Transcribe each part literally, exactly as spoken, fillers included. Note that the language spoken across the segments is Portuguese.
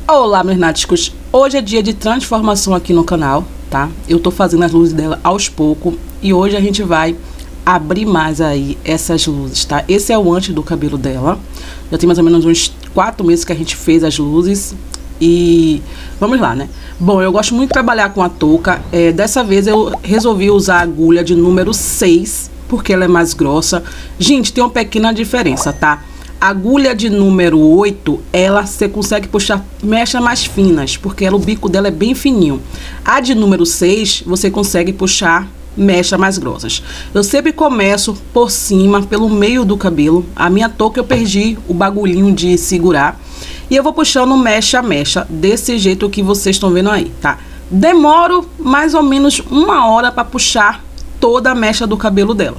Olá, meus náticos! Hoje é dia de transformação aqui no canal, tá? Eu tô fazendo as luzes dela aos poucos e hoje a gente vai abrir mais aí essas luzes, tá? Esse é o antes do cabelo dela. Já tem mais ou menos uns quatro meses que a gente fez as luzes e vamos lá, né? Bom, eu gosto muito de trabalhar com a touca. É, dessa vez eu resolvi usar a agulha de número seis, porque ela é mais grossa. Gente, tem uma pequena diferença, tá? A agulha de número oito, ela você consegue puxar mechas mais finas, porque ela, o bico dela é bem fininho. A de número seis, você consegue puxar mechas mais grossas. Eu sempre começo por cima, pelo meio do cabelo. A minha touca eu perdi o bagulhinho de segurar. E eu vou puxando mecha a mecha, desse jeito que vocês estão vendo aí, tá? Demoro mais ou menos uma hora para puxar toda a mecha do cabelo dela.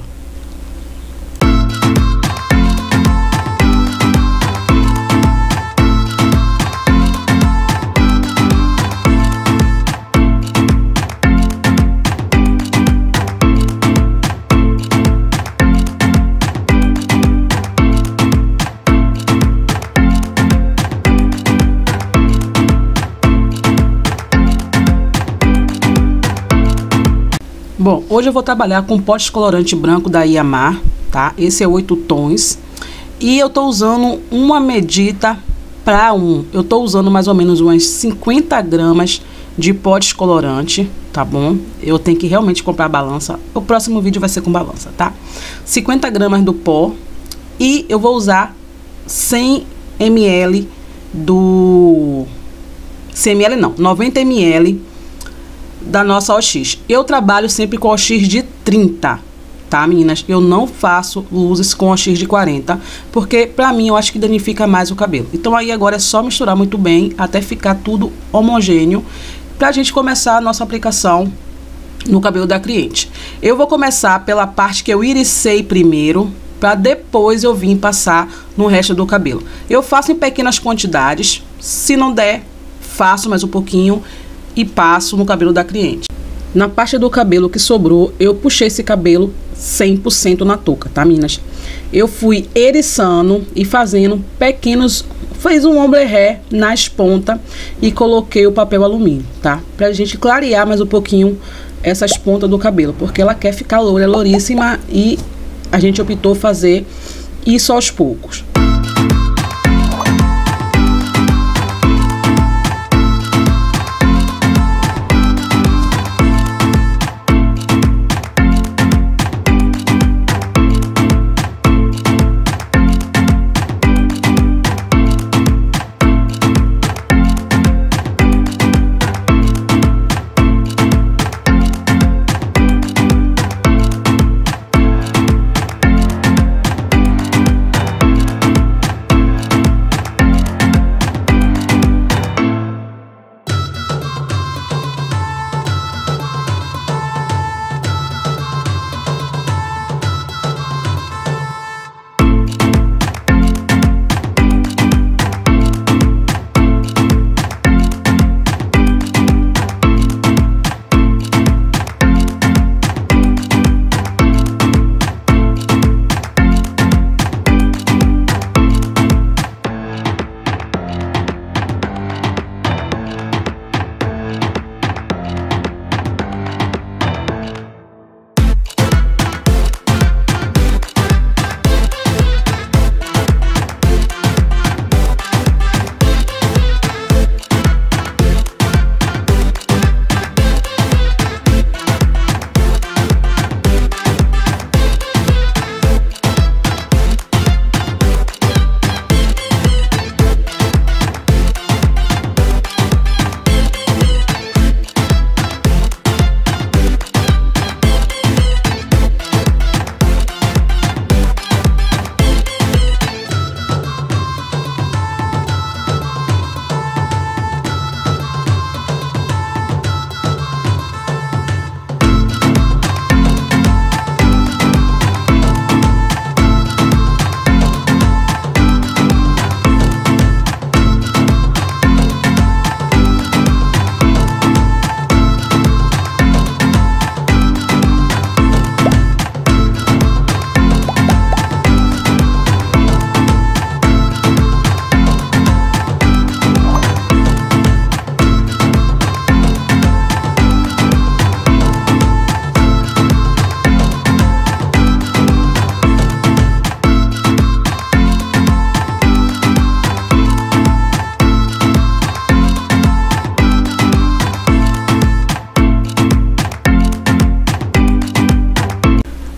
Bom, hoje eu vou trabalhar com pó descolorante branco da Iamar, tá? Esse é oito tons. E eu tô usando uma medida para um. Eu tô usando mais ou menos umas cinquenta gramas de pó descolorante, tá bom? Eu tenho que realmente comprar a balança. O próximo vídeo vai ser com balança, tá? cinquenta gramas do pó. E eu vou usar cem mililitros do... cem mililitros não, noventa mililitros da nossa O X. Eu trabalho sempre com O X de trinta, tá, meninas? Eu não faço luzes com O X de quarenta, porque pra mim eu acho que danifica mais o cabelo. Então aí agora é só misturar muito bem até ficar tudo homogêneo pra gente começar a nossa aplicação no cabelo da cliente. Eu vou começar pela parte que eu iricei primeiro, pra depois eu vir passar no resto do cabelo. Eu faço em pequenas quantidades, se não der, faço mais um pouquinho e passo no cabelo da cliente. Na parte do cabelo que sobrou, eu puxei esse cabelo cem por cento na touca, tá, meninas? Eu fui eriçando e fazendo pequenos... Fiz um ombre-ré nas pontas e coloquei o papel alumínio, tá? Pra gente clarear mais um pouquinho essas pontas do cabelo, porque ela quer ficar loura, louríssima, e a gente optou fazer isso aos poucos.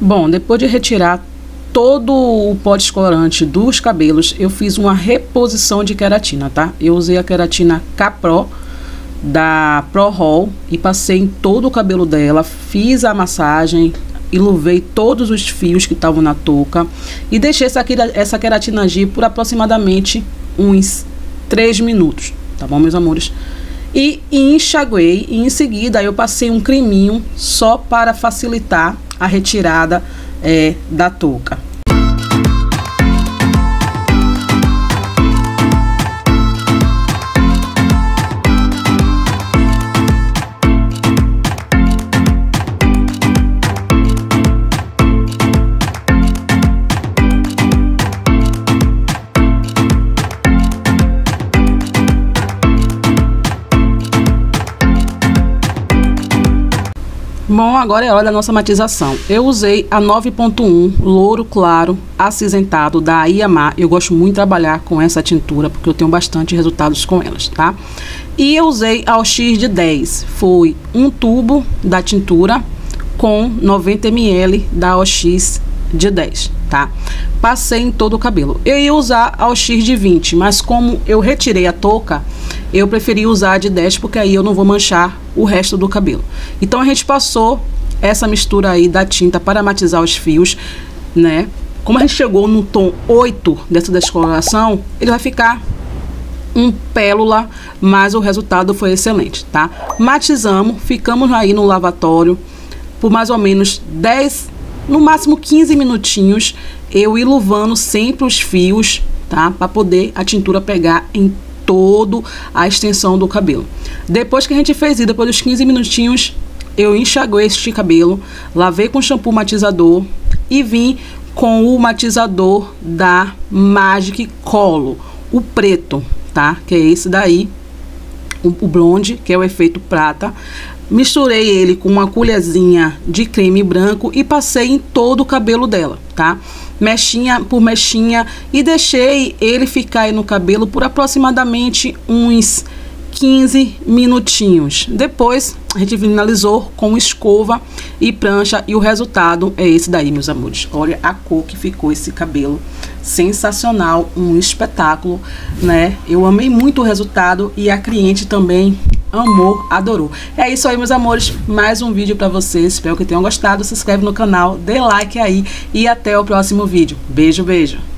Bom, depois de retirar todo o pó descolorante dos cabelos, eu fiz uma reposição de queratina, tá? Eu usei a queratina K-Pro da ProRol e passei em todo o cabelo dela, fiz a massagem, iluvei todos os fios que estavam na touca e deixei essa, essa queratina agir por aproximadamente uns três minutos, tá bom, meus amores? E enxaguei e em seguida eu passei um creminho só para facilitar a retirada é, da touca. Bom, agora é hora da nossa matização. Eu usei a nove ponto um Louro Claro Acinzentado da Iamar. Eu gosto muito de trabalhar com essa tintura, porque eu tenho bastante resultados com elas, tá? E eu usei a O X de dez. Foi um tubo da tintura com noventa mililitros da O X de dez, tá? Passei em todo o cabelo. Eu ia usar a O X de vinte, mas como eu retirei a touca, eu preferi usar a de dez, porque aí eu não vou manchar o resto do cabelo. Então a gente passou essa mistura aí da tinta para matizar os fios, né? Como a gente chegou no tom oito dessa descoloração, ele vai ficar um pélula, mas o resultado foi excelente, tá? Matizamos, ficamos aí no lavatório por mais ou menos dez, no máximo quinze minutinhos, eu iluvando sempre os fios, tá? Para poder a tintura pegar em toda a extensão do cabelo. Depois que a gente fez isso, depois dos quinze minutinhos, eu enxaguei este cabelo, lavei com shampoo matizador e vim com o matizador da Magic Color, o preto, tá? Que é esse daí, o, o blonde, que é o efeito prata. Misturei ele com uma colherzinha de creme branco e passei em todo o cabelo dela, tá? Mechinha por mechinha, e deixei ele ficar aí no cabelo por aproximadamente uns quinze minutinhos. Depois a gente finalizou com escova e prancha e o resultado é esse daí, meus amores. Olha a cor que ficou esse cabelo, sensacional, um espetáculo, né? Eu amei muito o resultado e a cliente também amou, adorou. É isso aí, meus amores, mais um vídeo pra vocês, espero que tenham gostado. Se inscreve no canal, dê like aí e até o próximo vídeo. Beijo, beijo.